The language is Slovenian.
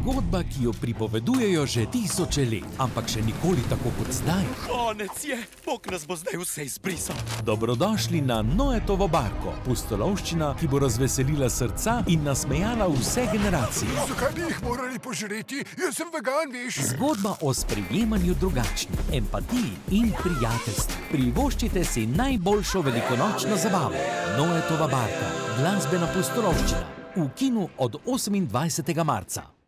Zgodba, ki jo pripovedujejo že tisoče let, ampak še nikoli tako kot zdaj. Konec je, Bog nas bo zdaj vse izbrisal. Dobrodošli na Noetovo barko, pustolovščina, ki bo razveselila srca in nasmejala vse generacije. Zakaj bi jih morali požreti? Jaz sem vegan, veš. Zgodba o sprejemanju drugačnih, empatiji in prijateljstvu. Privoščite si najboljšo velikonočno zabavo. Noetova barka, glasbena pustolovščina. V kinu od 28. marca.